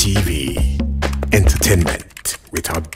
TV, entertainment without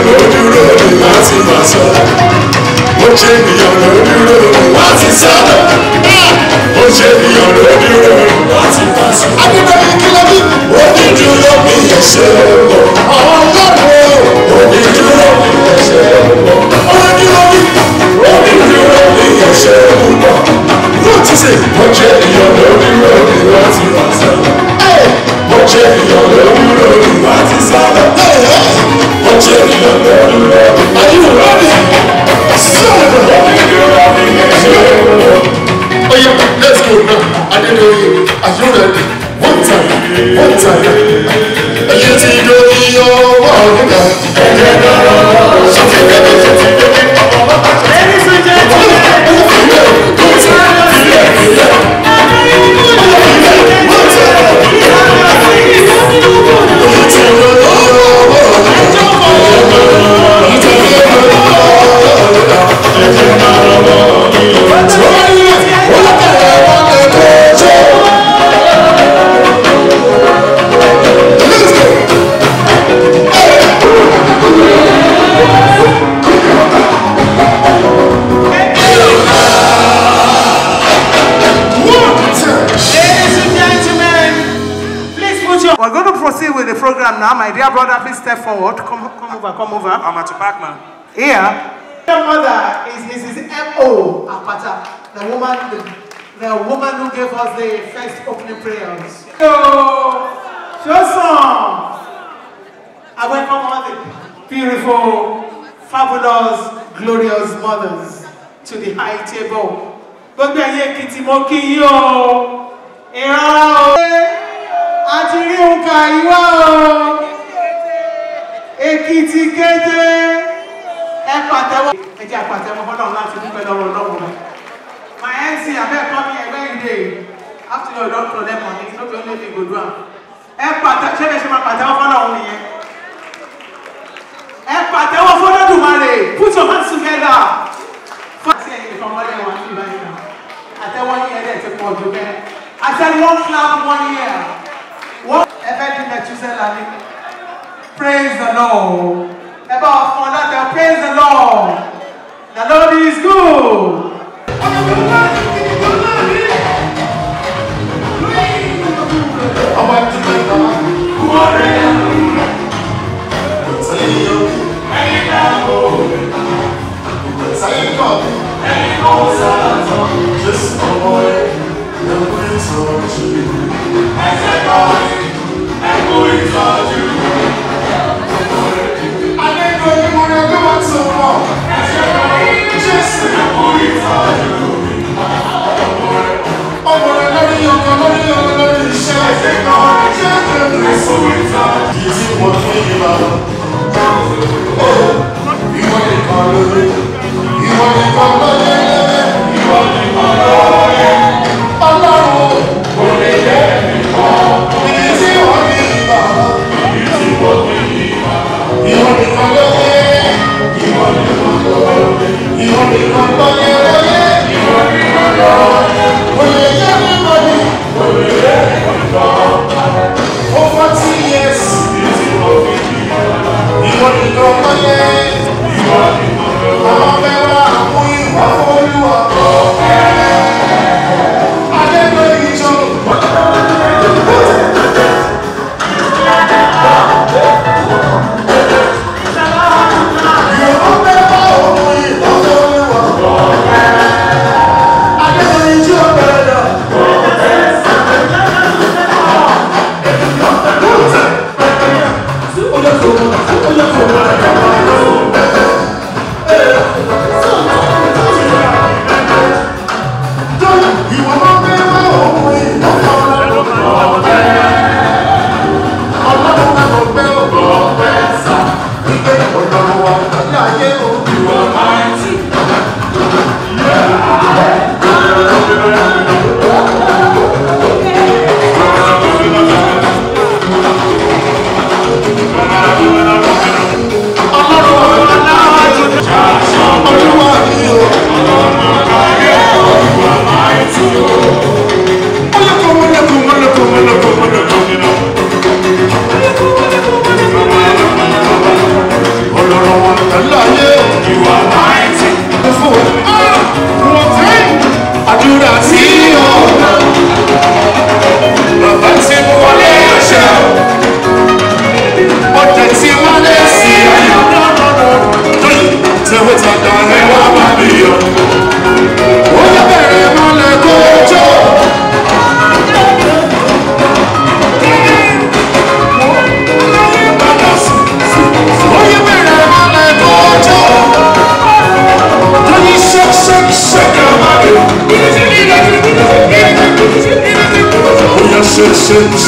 lójúrò ní láti máa sọ. Ó ṣe ènìyàn lójúrò ní láti sálọ. Ó ṣe ènìyàn lójúrò ní láti máa sọ. Adébẹ̀rẹ̀ kílẹ̀ bí onídúró mi ẹ̀ṣẹ̀ wọ̀. Ọlọ́run onídúró mi ẹ̀ṣẹ̀ wọ̀. Onídúró mi ẹ̀ṣẹ̀ wọ̀. Wọ́n ti sè ó ṣe ènìyàn lójúrò ní láti máa sọ. Ó ṣe ènìyàn lójúrò ní láti sálọ. Ó ṣe ènìyàn lójúrò ní láti sálọ. Oh yeah, let's go now. I didn't know you. Are you ready? One time. You see the walking down. Ladies and we're going to proceed with the program now. My dear brother, please step forward. Come over. I'm at the back, man. Here. Your mother is Mrs. M.O. Apata, the woman who gave us the first opening prayers. So, show some. I welcome all the beautiful, fabulous, glorious mothers to the high table. Gbogbo ayé Èkìtì mo kí yín o. Ìran o. Àti rí nǹkan ìwá o. Èkìtì kété. Ẹ pàtẹ́wọ́. Ẹ jẹ́ àpàtẹ́wọ́ fọ́lọ́run láti dúpẹ́ lọ́wọ́ Ọlọ́run rẹ̀. My MC abẹ́ẹ̀kọ́ mi ẹgbẹ́ ìdè. After you don collect money, no be only me go do am. Ẹ pàtẹ́wọ́ ṣé bẹ́ẹ̀ ṣe máa pàtẹ́wọ́ fọ́lọ́run nìyẹn. Ẹ pàtẹ́wọ́ fọ́lọ́dùmarè. Put your hands together. Fọ́ọ̀tì ẹ̀yìn ìfọ̀mọ́lẹ̀ wọn ní ìbáyìí náà. Àtẹ́wọ́ yẹn ẹ̀dẹ̀ ti pọ̀ jù bẹ́ẹ̀. I said one clap, 1 year. One praise the Lord. Praise the Lord. The Lord is good. Just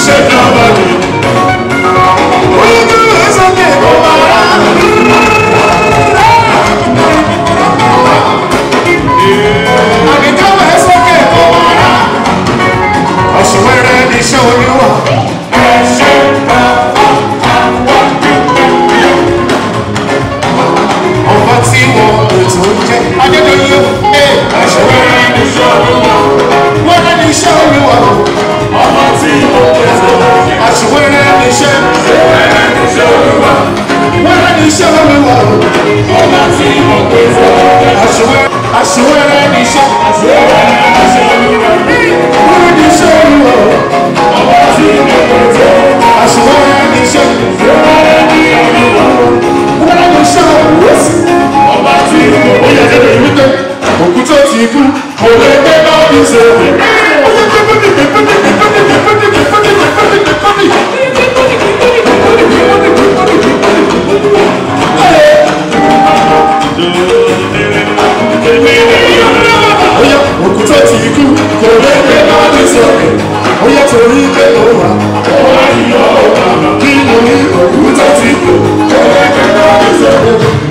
shake your body. When you do it's okay, go around. I can come, it's okay, go around. I should wear that, they show you up. Ọba tí wọ́n ètò jẹ́ Adédoyin àṣewẹ́rẹ́ ní sọ́ọ́lùwà wẹ́rẹ́ ní sọ́ọ́lùwà ọba tí wọ́n ètò àṣewẹ́rẹ́ ní sọ́ọ́lùwà wẹ́rẹ́ ní sọ́ọ́lùwà ọba tí wọ́n ètò àṣewẹ́rẹ́ ní sọ́ọ́lùwà wẹ́rẹ́ ní sọ́ọ́lùwà ọba tí wọ́n ètò àṣewẹ́rẹ́ ní sọ́ọ́lùwà. Ọba tí ó yẹ kẹ́lẹ́ ìwúté, òkú tó ti kú, kò lè gbé náà ní sèwé. Òkú tó ti kú, kò lè gbé náà ní sèwé. Ó yẹ torí pé ó wà, ó wà yíyọ ọ̀gá. Kí mo ní òkú tó ti kú, kò lè gbé náà ní sèwé.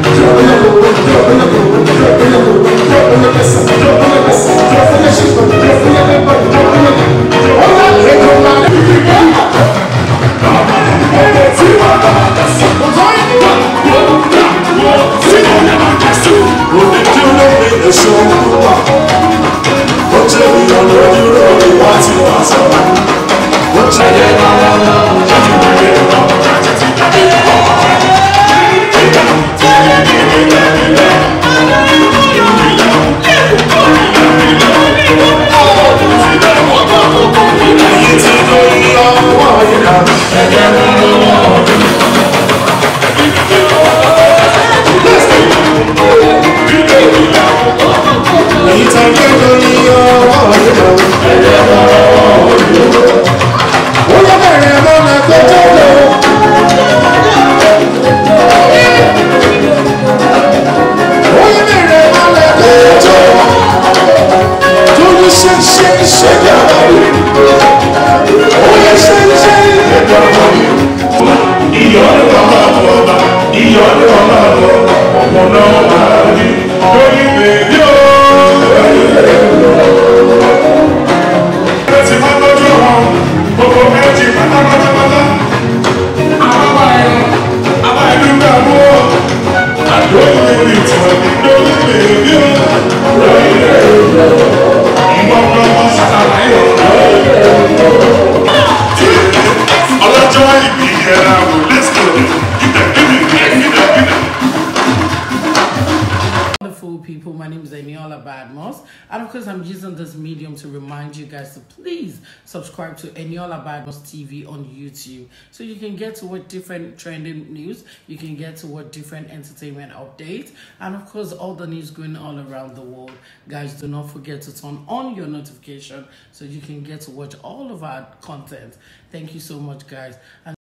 People, my name is Eniola Badmus, and of course I'm using this medium to remind you guys to please subscribe to Eniola Badmus TV on YouTube, so you can get to what different trending news, you can get to what different entertainment updates, and of course all the news going all around the world. Guys, do not forget to turn on your notification so you can get to watch all of our content. Thank you so much, guys. And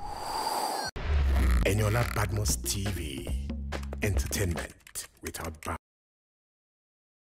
Eniola Badmus TV, entertainment without bounds.